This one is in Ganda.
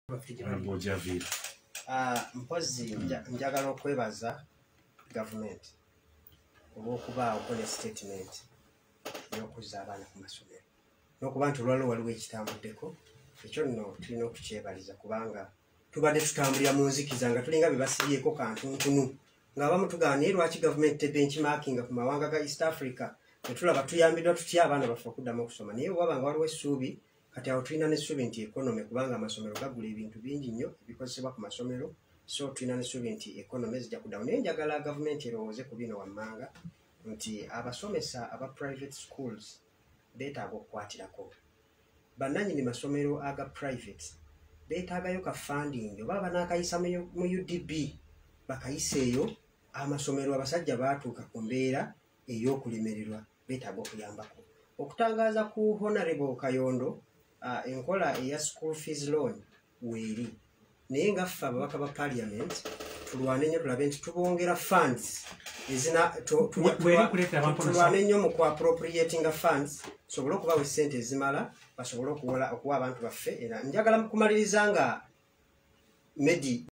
Mpozi njagala okwebaza government olw'okubaawo ne statement y'okuzza abaana ku masomero n'okuba nti olwaliwo waliwo ekitambuddeko ekyo nno tulina okukyebaliza kubanga tubadde tutambulira mu nzikiza nga tulinga bye basibyeko kantuntunu ng'abamu tugaa naye lwaki gavumenti benchmarkinga ku mawanga ga East Africa netulaba tuyambiddwa tutya abaana baffe okuddamu okusoma naye waba nga waliwo essuubi kati awo tulina n'essuubi nti economy kubanga amasomero gagula ebintu bingi nnyo ebikozesebwa ku masomero so tulina n'essuubi nti economy zijja kuddawo naye njagala gavumenti erowooze ku bino wammanga nti abasomesa aba private schools beetaaga okukwatirako bannannyini masomero aga private beetaagayo ka funding oba banaakayisa mu UDB bakayiseeyo amasomero abasajja baatuuka ku mbeera ey'okulemererwa beetaaga okuyambako okutangaaza ku Honorable Kayondo enkola eya school fees loan weeri naye nga ffe ababaka ba parliament tulwane nnyo tulabe nti tubongera funds tulwane nnyo mu ku appropriatinga funds tusobole okubawa essente ezimala basobole okuwa abantu baffe era njagala kumaliriza nga Medi